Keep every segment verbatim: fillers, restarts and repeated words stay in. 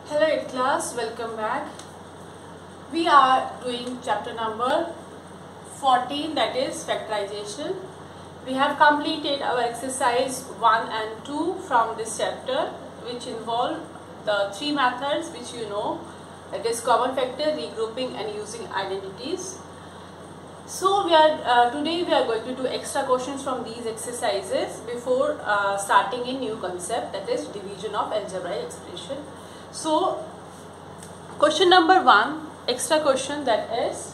Hello eighth class, welcome back. We are doing chapter number fourteen, that is factorization. We have completed our exercise one and two from this chapter, which involve the three methods which you know, that is common factor, regrouping and using identities. So we are uh, today we are going to do extra questions from these exercises before uh, starting a new concept, that is division of algebraic expression. So question number one, extra question, that is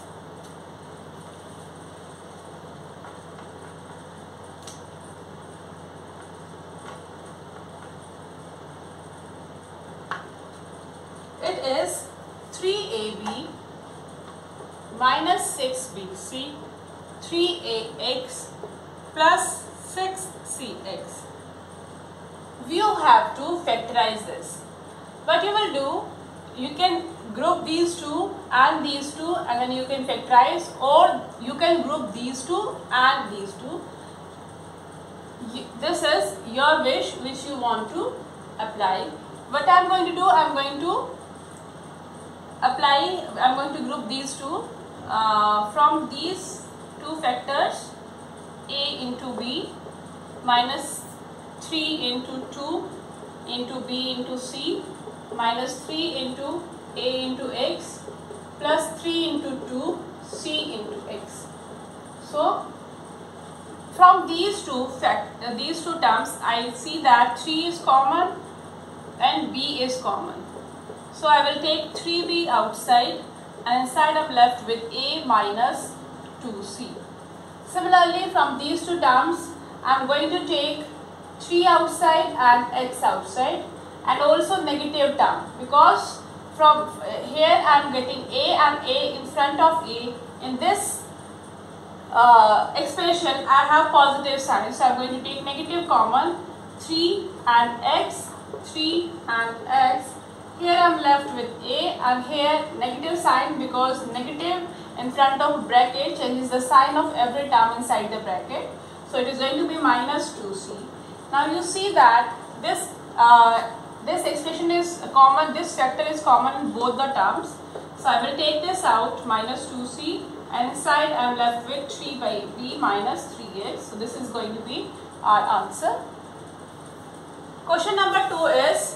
it is three A B minus six B C, three A X plus six C X. You have to factorize this. What you will do, you can group these two and these two and then you can factorize, or you can group these two and these two. This is your wish which you want to apply. What I am going to do, I am going to apply, I am going to group these two uh, from these two factors, A into B minus three into two into B into C minus three into A into X plus three into two C into X. So from these two fact uh, these two terms, I see that three is common and B is common. So I will take three B outside and inside I am left with A minus two C. Similarly, from these two terms, I am going to take three outside and X outside, and also negative term, because from here I am getting A and A in front of A. In this uh, expression I have positive sign, so I am going to take negative common, three and X, three and X. Here I am left with A and here negative sign, because negative in front of bracket changes the sign of every term inside the bracket. So it is going to be minus two C. Now you see that this uh, this expression is common, this factor is common in both the terms. So I will take this out, minus two C, and inside I am left with three by B minus three X. So this is going to be our answer. Question number two is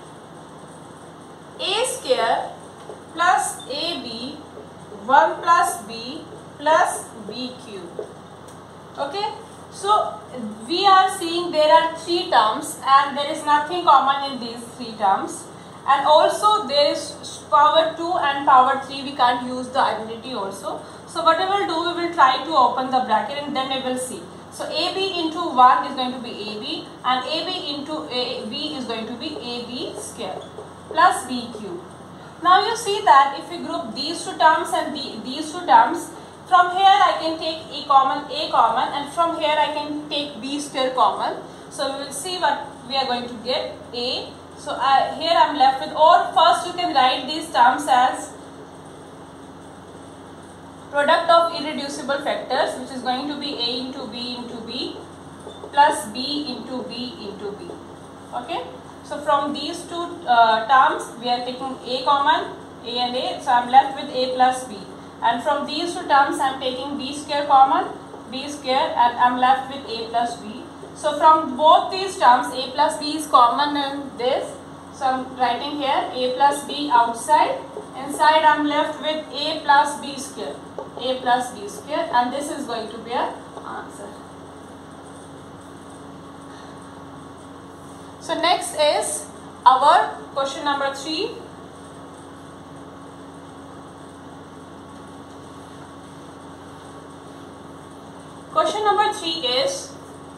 A square plus A B, one plus B plus B cube. Okay. So we are seeing there are three terms and there is nothing common in these three terms, and also there is power two and power three, we can't use the identity also. So what we will do, we will try to open the bracket and then we will see. So A B into one is going to be A B and A B into A B is going to be A B square plus B cube. Now you see that if we group these two terms and the, these two terms, from here I can take A common, A common, and from here I can take B square common. So we will see what we are going to get, A. So I, here I am left with, or first you can write these terms as product of irreducible factors, which is going to be A into B into B plus B into B into B. Okay. So from these two uh, terms we are taking A common, A and A. So I am left with A plus B. And from these two terms I am taking B square common, B square, and I am left with A plus B. So from both these terms A plus B is common in this. So I am writing here A plus B outside. Inside I am left with A plus B square, A plus B square, and this is going to be our answer. So next is our question number three. Question number three is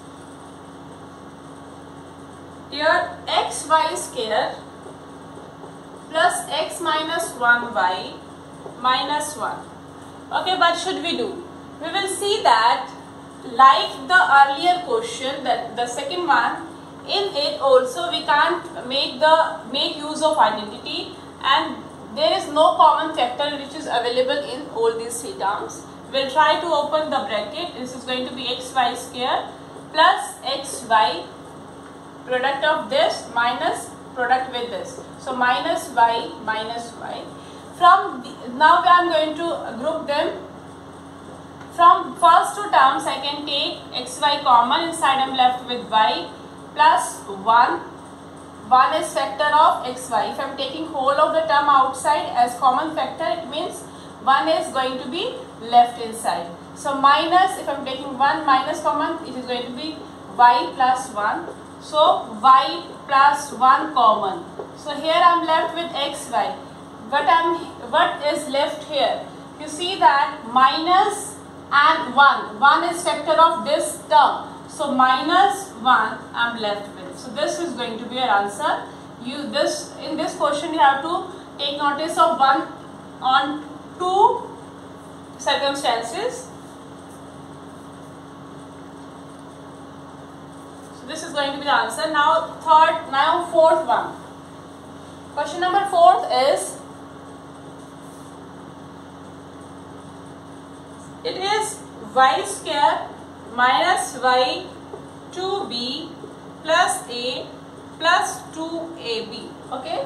your xy square plus x minus one y minus one. Okay, what should we do? We will see that like the earlier question, that the second one, in it also we can't make the make use of identity, and there is no common factor which is available in all these three terms. We will try to open the bracket. This is going to be xy square plus xy, product of this minus product with this. So minus y minus y. From the, now I am going to group them. From first two terms I can take xy common, inside I am left with y plus one. one is factor of xy. If I am taking whole of the term outside as common factor, it means one is going to be left inside. So minus, if I am taking one minus common, it is going to be y plus one. So y plus one common. So here I am left with xy. What, I'm, what is left here? You see that minus and one. one is factor of this term. So minus one I am left with. So this is going to be your answer. You this in this question you have to take notice of one on two circumstances. So this is going to be the answer. Now third, now fourth one. Question number fourth is, it is y square minus y two b plus a plus two a b. Okay.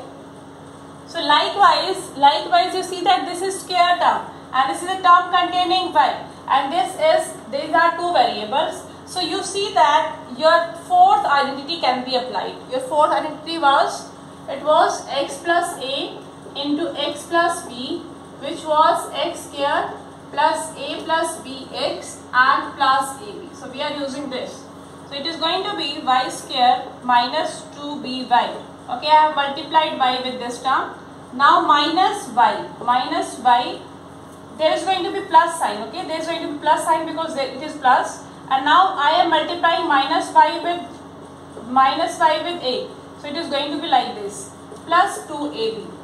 So likewise, likewise you see that this is square term and this is a term containing y, and this is, these are two variables. So you see that your fourth identity can be applied. Your fourth identity was, it was x plus a into x plus b, which was x square plus a plus bx and plus ab. So we are using this. So it is going to be y square minus two b y. Okay, I have multiplied y with this term. Now minus y, minus y, there is going to be plus sign. Okay, there is going to be plus sign because it is plus. And now I am multiplying minus y with minus y with a. So it is going to be like this, plus two a b.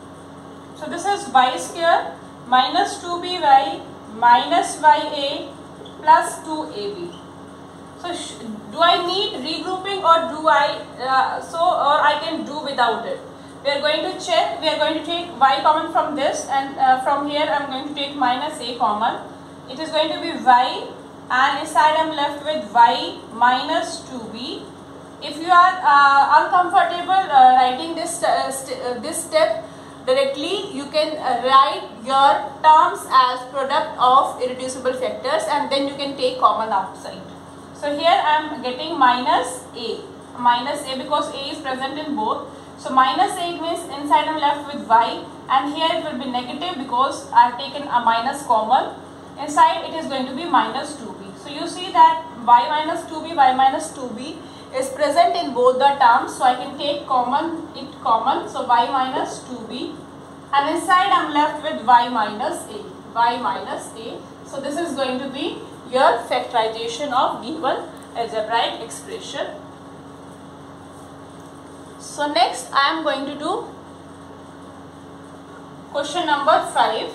So this is y square minus two b y minus y a plus two a b. So do I need regrouping, or do I uh, so or I can do without it? We are going to check. We are going to take y common from this, and uh, from here I am going to take minus a common. It is going to be y, and inside I am left with y minus two b. If you are uh, uncomfortable uh, writing this uh, st uh, this step directly, you can uh, write your terms as product of irreducible factors, and then you can take common outside. So here I am getting minus a, minus a because a is present in both. So minus a means inside I am left with y, and here it will be negative because I have taken a minus common. Inside it is going to be minus two b. So you see that y minus two b, y minus two b is present in both the terms. So I can take common, it common. So y minus two b, and inside I am left with y minus a, y minus a. So this is going to be your factorization of given algebraic expression. So next I am going to do question number five.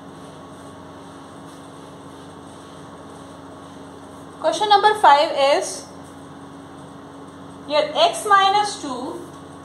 Question number five is, your x minus two,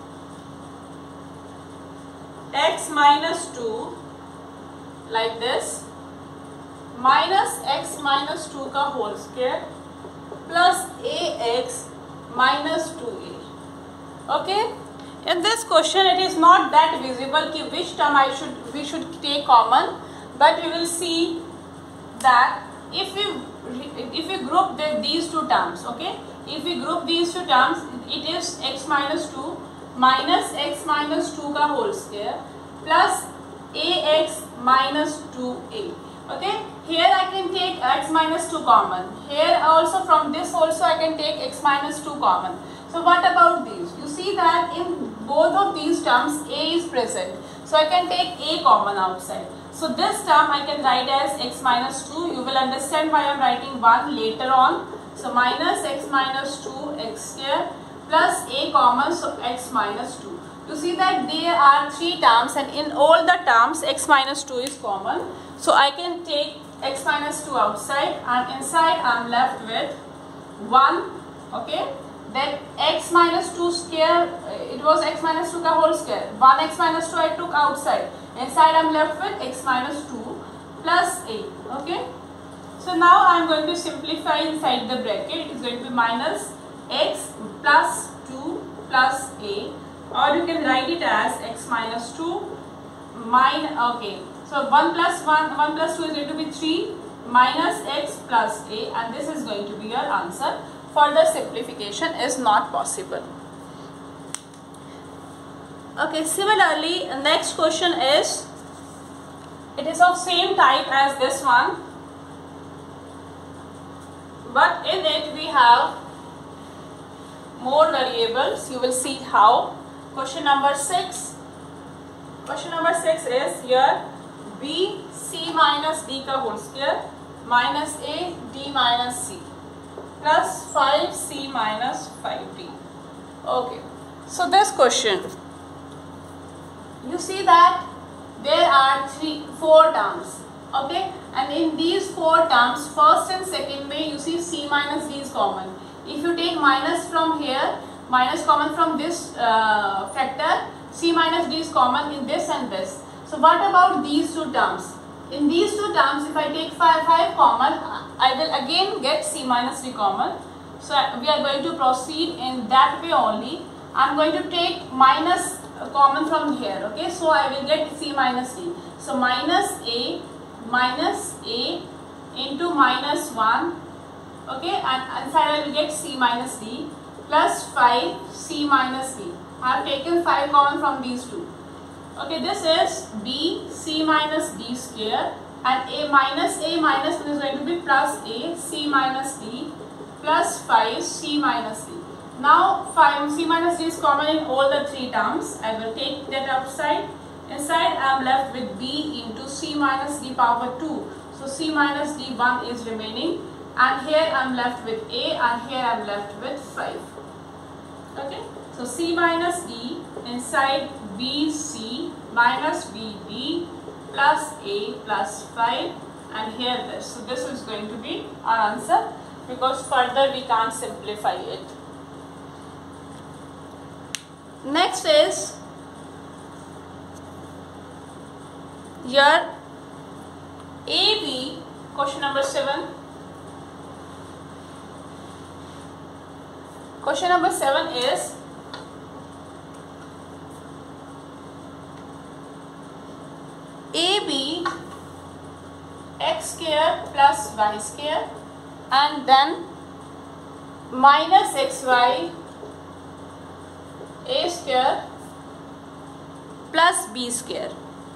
x minus two like this, minus x minus two ka whole square plus ax minus two a. Okay, in this question it is not that visible ki which term I should we should take common, but we will see that if we if we group the, these two terms. Okay, if we group these two terms, it is x minus two minus x minus two ka whole square plus ax minus two a. Okay, here I can take x minus two common. Here also, from this also I can take x minus two common. So what about these? You see that in both of these terms a is present. So I can take a common outside. So this term I can write as x minus two. You will understand why I am writing one later on. So minus x minus two x square plus a common, so x minus two. You see that there are three terms, and in all the terms x minus two is common. So I can take x minus two outside, and inside I am left with one. Okay, then x minus two square, it was x minus two ka whole square. one x minus two I took outside. Inside I am left with x minus two plus a. Okay, so now I am going to simplify inside the bracket. It is going to be minus x plus two plus a. or you can write it as x minus two minus, okay, so one plus one, one plus two is going to be three minus x plus a, and this is going to be your answer. Further simplification is not possible. Okay, similarly, next question is, it is of same type as this one, but in it we have more variables. You will see how. Question number six. Question number six is here b c minus d ka whole square minus a d minus c plus five c minus five d. Okay, so this question, you see that there are three, four terms, okay, and in these four terms, first and second way, you see c minus d is common. If you take minus from here, minus common from this uh, factor, c minus d is common in this and this. So what about these two terms? In these two terms, if I take five, five common, I will again get c minus d common. So we are going to proceed in that way only. I am going to take minus common from here, okay, so I will get c minus d. So minus a minus a into minus one, okay, and inside I will get c minus d plus five c minus d. I have taken five common from these two. Okay, this is b c minus d square, and a minus a minus one is going to be plus a c minus d plus five c minus d. Now five c minus d is common in all the three terms. I will take that outside. Inside I am left with b into c minus d power two. So c minus d one is remaining, and here I am left with a, and here I am left with five. Okay, so c minus d inside bc minus bb plus a plus five, and here this. So this is going to be our answer, because further we can't simplify it. Next is your A B, question number seven. Question number seven is A B x square plus y square, and then minus xy a square plus b square.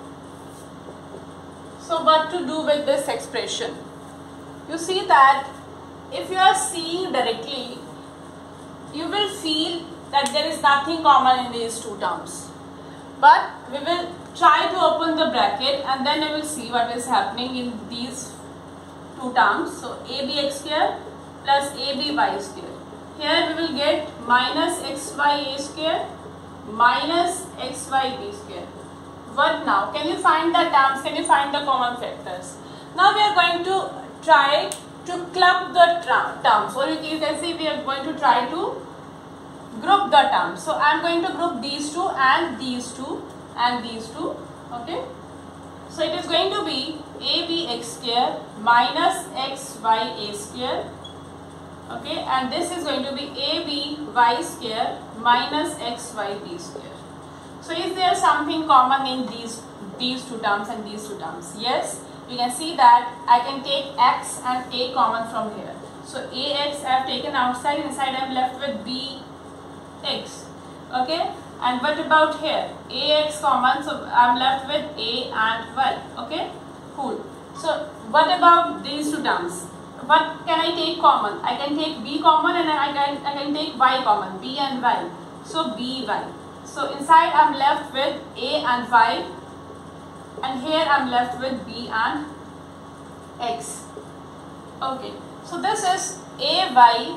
So what to do with this expression? You see that if you are seeing directly, you will feel that there is nothing common in these two terms. But we will try to open the bracket, and then we will see what is happening in these two terms. So a b x square plus a b y square. Here we will get minus xy a square minus xy b square. What now? Can you find the terms? Can you find the common factors? Now we are going to try to club the terms, or you can see we are going to try to group the terms. So I am going to group these two and these two and these two. Okay. So it is going to be a b x square minus xy a square. Okay, and this is going to be a b y square minus xy b square. So is there something common in these these two terms and these two terms? Yes, you can see that I can take x and a common from here. So ax I have taken outside, inside I am left with bx. Okay, and what about here? Ax common, so I am left with a and y. Okay, cool. So what about these two terms? What can I take common? I can take b common, and I can I can take y common, b and y. So by. So inside I am left with a and y, and here I am left with b and x. Okay. So this is ay.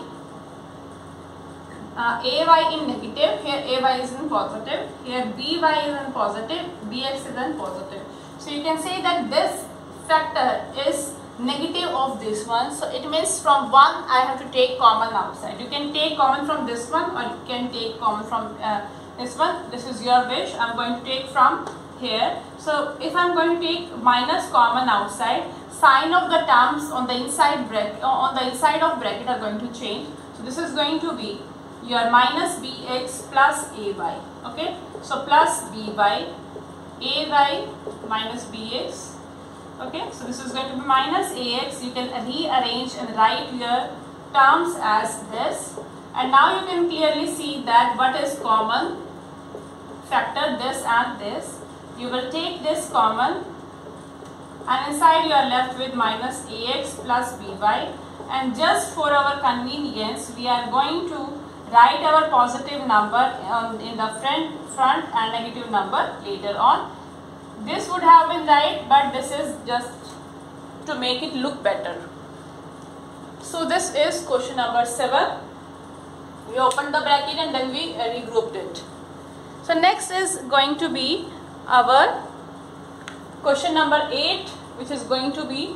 Uh, ay in negative. Here ay is in positive. Here by is in positive. Bx is in positive. So you can say that this factor is negative of this one, so it means from one I have to take common outside. You can take common from this one, or you can take common from uh, this one. This is your wish. I am going to take from here. So if I am going to take minus common outside, sign of the terms on the inside bracket on the inside of bracket are going to change. So this is going to be your minus bx plus ay. Okay, so plus by ay minus bx. Okay, so this is going to be minus ax. You can rearrange and write your terms as this, and now you can clearly see that what is common factor, this and this. You will take this common, and inside you are left with minus ax plus by, and just for our convenience we are going to write our positive number um, in the front front and negative number later on. This would have been right, but this is just to make it look better. So this is question number seven. We opened the bracket and then we uh, regrouped it. So next is going to be our question number eight, which is going to be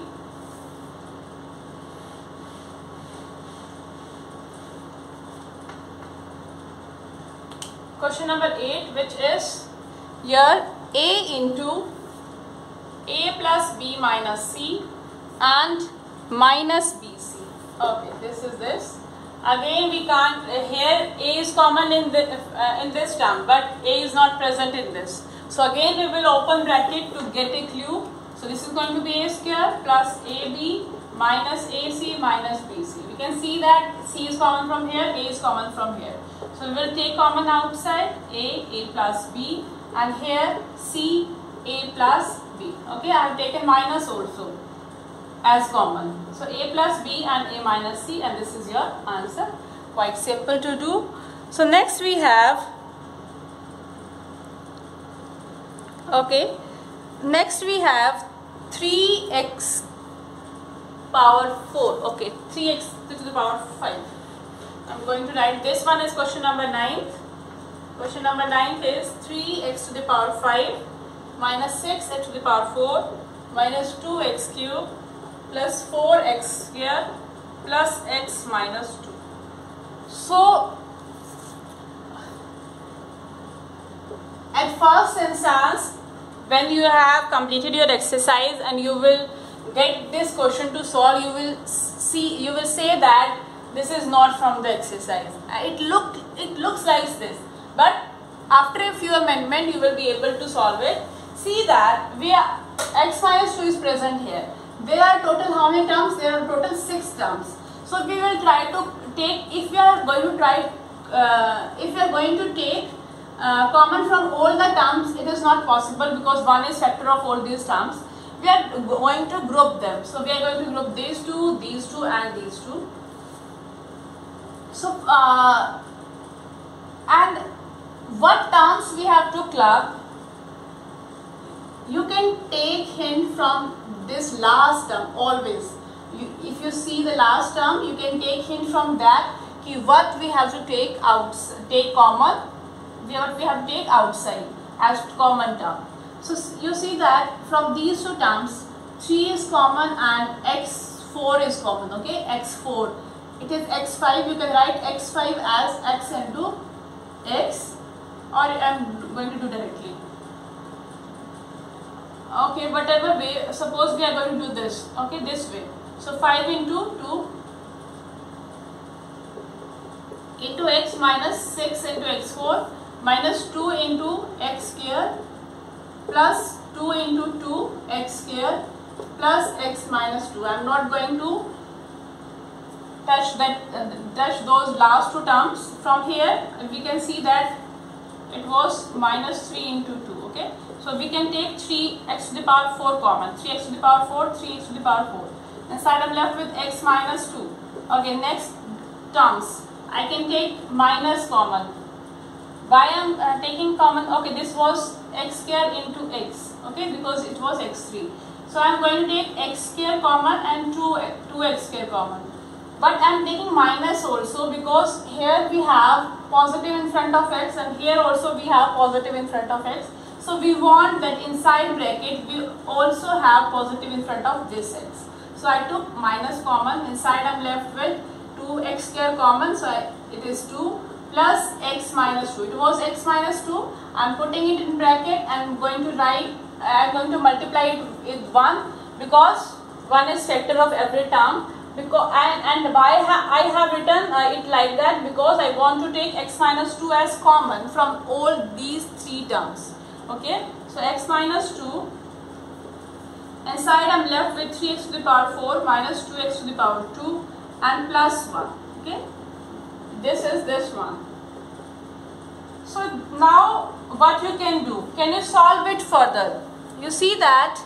question number eight, which is your a into a plus b minus c and minus bc. Okay, this is this. Again, we can't uh, here a is common in the uh, in this term, but a is not present in this. So again, we will open bracket to get a clue. So this is going to be a square plus ab minus ac minus bc. We can see that c is common from here, a is common from here. So we will take common outside a, a plus b, and here c, a plus b. Okay, I have taken minus also as common. So a plus b and a minus c, and this is your answer. Quite simple to do. So next we have, okay, next we have three x power four. Okay, three x to the power five. I'm going to write this one as question number nine. Question number nine is three x to the power five minus six x to the power four minus two x cube plus four x square plus x minus two. So at first instance, when you have completed your exercise and you will get this question to solve, you will see, you will say that this is not from the exercise. It looked, it looks like this, but after a few amendment you will be able to solve it. See that we are x minus two is present here. There are total how many terms? There are total six terms. So we will try to take, if we are going to try, uh, if we are going to take uh, common from all the terms, it is not possible because one is factor of all these terms. We are going to group them. So we are going to group these two, these two, and these two. So uh, and what terms we have to club? You can take hint from this last term always. You, if you see the last term, you can take hint from that. Ki what we have to take out, take common. We what we have to take outside as common term. So you see that from these two terms, three is common and x four is common. Okay, x four. It is x five. You can write x five as x into x, or I am going to do directly. Okay, whatever way, suppose we are going to do this, okay, this way. So five into two into x minus six into x four minus two into x square plus two into two x square plus x minus two. I am not going to touch that, uh, touch those last two terms. From here we can see that it was minus three into two. Okay, so we can take three x to the power four common, three x to the power four, three x to the power four. Inside I am left with x minus two. Okay, next terms I can take minus common. Why I am uh, taking common? Okay, this was x square into x. Okay, because it was x three. So I am going to take x square common and two, two x square common. But I am taking minus also because here we have positive in front of x and here also we have positive in front of x. So we want that inside bracket we also have positive in front of this x. So I took minus common. Inside I am left with two x square common. So I, it is two plus x minus two. It was x minus two. I am putting it in bracket. I am going to write, I am going to multiply it with one because one is factor of every term. because and, and why ha I have written uh, it like that, because I want to take x minus two as common from all these three terms. Okay, so x minus two, inside I am left with three x to the power four minus two x to the power two and plus one. Okay, this is this one. So now what you can do, can you solve it further? You see that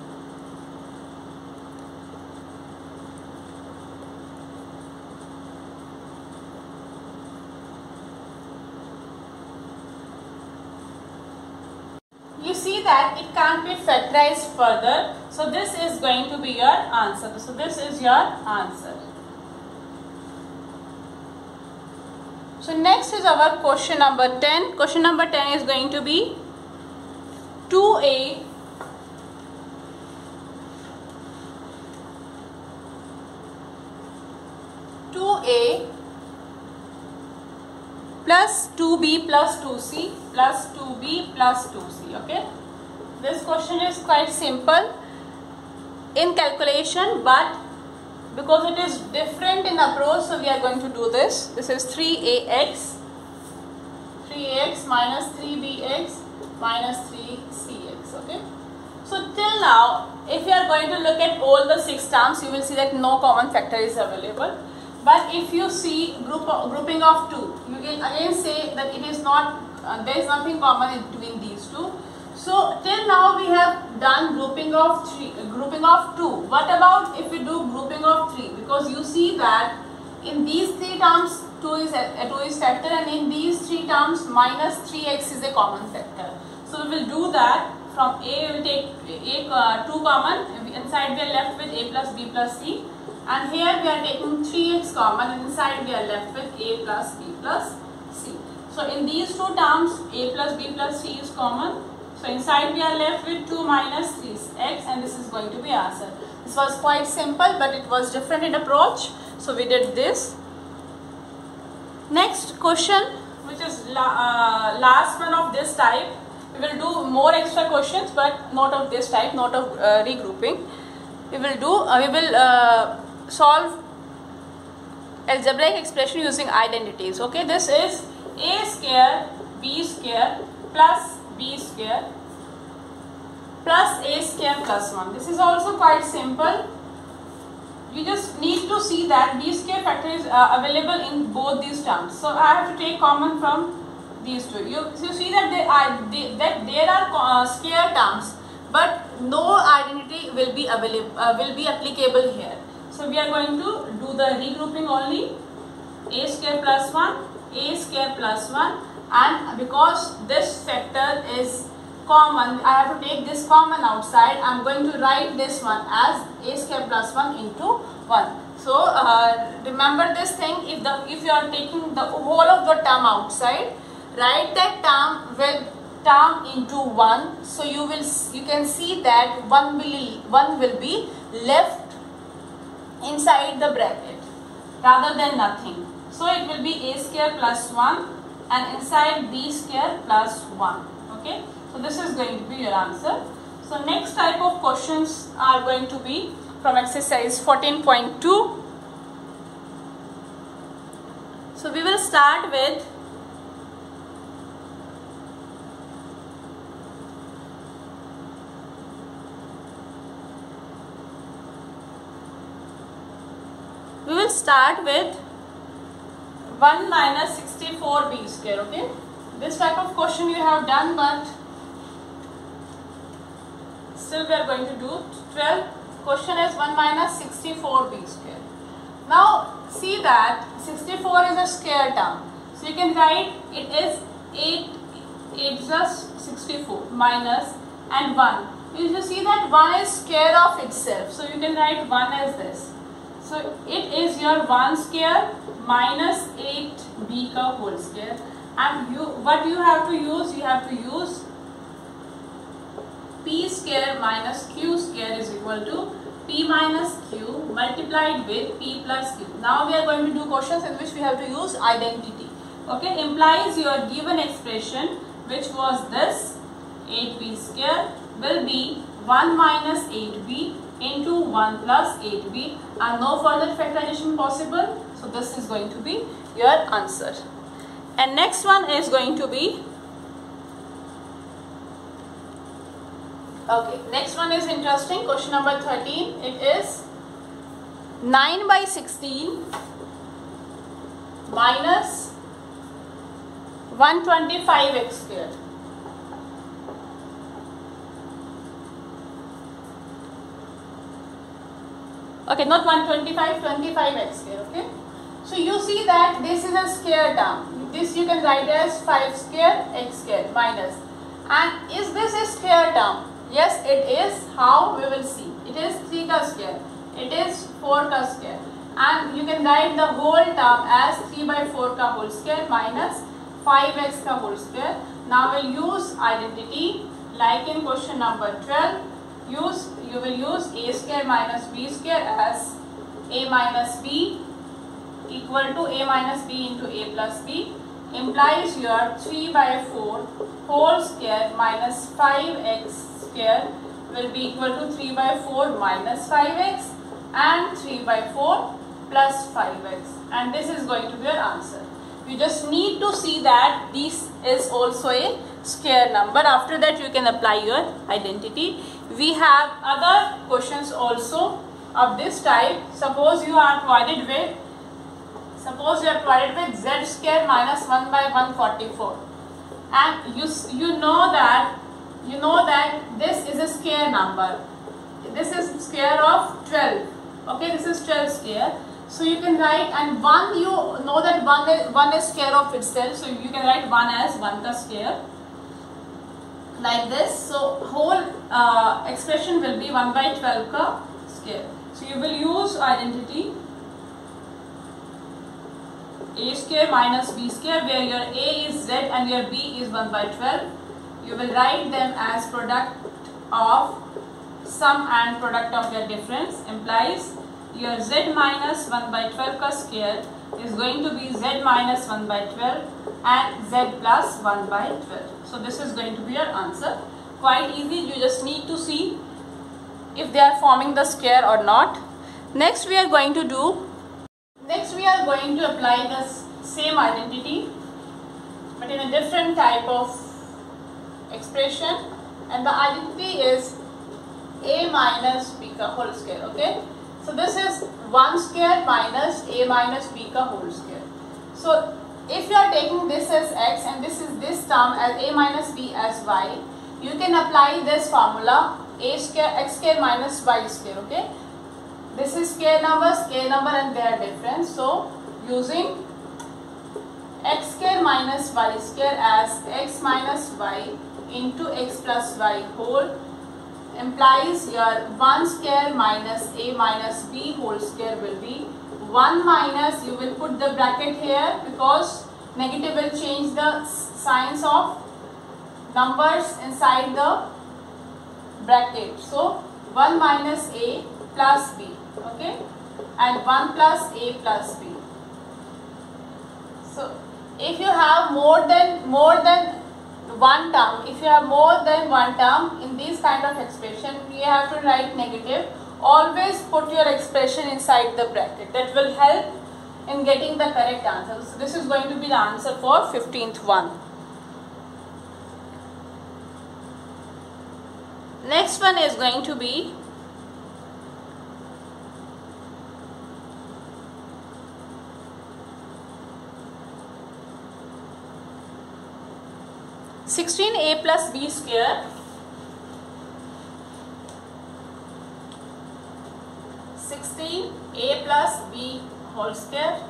you see that it can't be factorized further. So this is going to be your answer. So this is your answer. So next is our question number ten. Question number ten is going to be two a two a plus two b plus two c plus two b plus two c. Okay, this question is quite simple in calculation, but because it is different in approach, so we are going to do this. This is three a x, three a x minus three b x minus three c x. Okay, so till now, if you are going to look at all the six terms, you will see that no common factor is available. But if you see group of, grouping of two, you can again say that it is not, uh, there is nothing common in between these two. So till now we have done grouping of three, uh, grouping of two. What about if we do grouping of three? Because you see that in these three terms two is a, a two is factor, and in these three terms minus three x is a common factor. So we will do that. From a we will take a, uh, two common. Inside we are left with a plus b plus c, and here we are taking three x common, and inside we are left with a plus b plus c. So in these two terms a plus b plus c is common. So inside we are left with two minus three x, and this is going to be answer. This was quite simple, but it was different in approach. So we did this. Next question, which is la uh, last one of this type. We will do more extra questions, but not of this type, not of uh, regrouping. We will do, uh, we will uh, solve algebraic expression using identities. Okay, this is a square b square plus b square plus a square plus one. This is also quite simple. You just need to see that b square factor is uh, available in both these terms. So I have to take common from these two. You, you see that they are they, that there are uh, square terms, but no identity will be available uh, will be applicable here. So we are going to do the regrouping only. A square plus one, a square plus one, and because this factor is common, I have to take this common outside. I am going to write this one as a square plus one into one. So uh, remember this thing, if the if you are taking the whole of the term outside, write that term with term into one. So you will you can see that one will one will be left inside the bracket rather than nothing. So it will be a square plus one, and inside b square plus one. Okay, so this is going to be your answer. So next type of questions are going to be from exercise fourteen point two. So we will start with we will start with one minus sixty-four b square. Okay, this type of question you have done, but still we are going to do twelve. Question is one minus sixty-four b square. Now see that sixty-four is a square term, so you can write it is eight, eight plus sixty-four minus and one. You see that one is square of itself, so you can write one as this. So it is your one square minus eight b ka whole square, and you what you have to use, you have to use p square minus q square is equal to p minus q multiplied with p plus q. Now we are going to do questions in which we have to use identity. Okay, implies your given expression, which was this eight b square, will be one minus eight b into one plus eight b, and no further factorization possible. So this is going to be your answer. And next one is going to be, okay, next one is interesting. Question number thirteen. It is nine by sixteen minus one hundred twenty-five x squared. Okay, not one hundred twenty-five, twenty-five x square, okay. So you see that this is a square term. This you can write as five square x square minus. And is this a square term? Yes, it is. How? We will see. It is three ka square. It is four ka square. And you can write the whole term as three by four ka whole square minus five x ka whole square. Now we'll use identity like in question number twelve. Use you will use a square minus b square as a minus b equal to a minus b into a plus b, implies your three by four whole square minus five x square will be equal to three by four minus five x and three by four plus five x, and this is going to be your answer. You just need to see that this is also a square number. After that you can apply your identity. We have other questions also of this type. Suppose you are provided with suppose you are provided with z square minus one by one hundred forty-four, and you you know that you know that this is a square number. This is square of twelve. Okay, this is twelve square. So you can write, and one, you know that one is, one is square of itself, so you can write one as one ka square like this. So whole uh, expression will be one by twelve ka square. So you will use identity a square minus b square, where your a is z and your b is one by twelve. You will write them as product of sum and product of their difference, implies your z minus one by twelve ka square is going to be z minus one by twelve and z plus one by twelve. So this is going to be your answer. Quite easy. You just need to see if they are forming the square or not. Next we are going to do next we are going to apply the same identity but in a different type of expression, and the identity is a minus b ka whole square. Okay, so this is one square minus a minus b ka whole square. So if you are taking this as x and this is this term as a minus b as y, you can apply this formula a square x square minus y square. Okay, this is square number, square number, and they are different. So using x square minus y square as x minus y into x plus y whole implies your one square minus a minus b whole square will be one minus, you will put the bracket here because negative will change the signs of numbers inside the bracket. So one minus a plus b, okay, and one plus a plus b. So if you have more than more than one term, if you have more than one term in this kind of expression, you have to write negative. Always put your expression inside the bracket. That will help in getting the correct answer. So this is going to be the answer for fifteenth one. Next one is going to be sixteen a plus b square sixteen a plus b whole square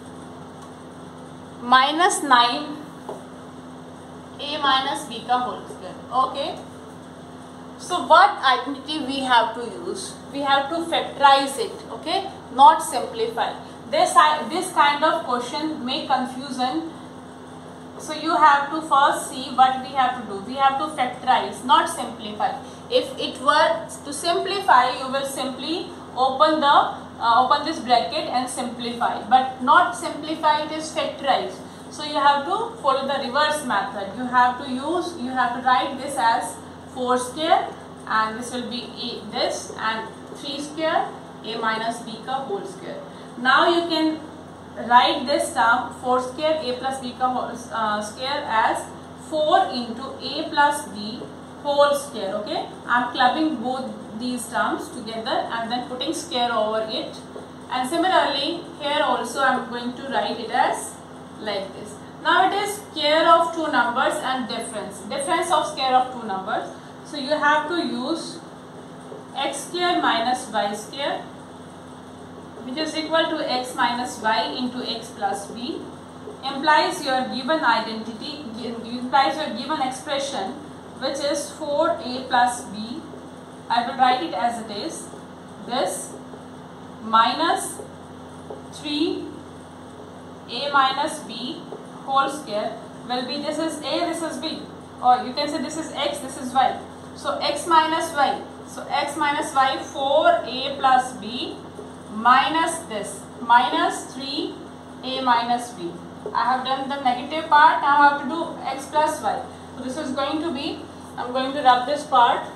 minus nine a minus b ka whole square. Okay, so what identity we have to use? We have to factorize it, okay, not simplify. This this kind of question make confusion. So you have to first see what we have to do. We have to factorize, not simplify. If it were to simplify, you will simply open the uh, open this bracket and simplify. But not simplify, it is factorize. So you have to follow the reverse method. You have to use, you have to write this as four square and this will be a, this and three square a minus b ka whole square. Now you can write this term four square a plus b ka whole uh, square as four into a plus b whole square. Okay, I am clubbing both these terms together and then putting square over it, and similarly here also I am going to write it as like this. Now it is square of two numbers and difference difference of square of two numbers, so you have to use x square minus y square, which is equal to x minus y into x plus b, implies your given identity, implies your given expression, which is four a plus b. I will write it as it is, this minus three a minus b whole square will be, this is a, this is b, or you can say this is x, this is y. So x minus y, so x minus y, four a plus b minus this minus three a minus b. I have done the negative part, now I have to do x plus y. So this is going to be, I am going to rub this part.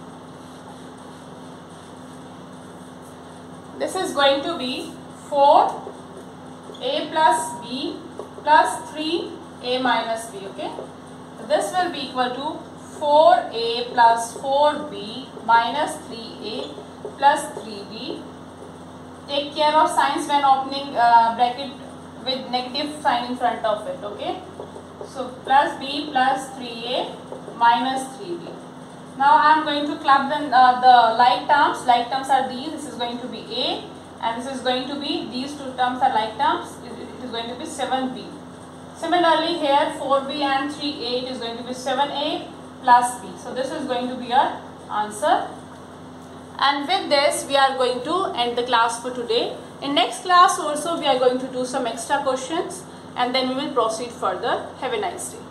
This is going to be four a plus b plus three a minus b. Okay, so this will be equal to four a plus four b minus three a plus three b. Take care of signs when opening uh, bracket with negative sign in front of it. Okay, so plus b plus three a minus three b. Now I am going to club the, uh, the like terms. Like terms are these. This is going to be a, and this is going to be, these two terms are like terms. It, it is going to be seven b. Similarly here four b and three a, it is going to be seven a plus b. So this is going to be our answer. And with this we are going to end the class for today. In next class also we are going to do some extra questions, and then we will proceed further. Have a nice day.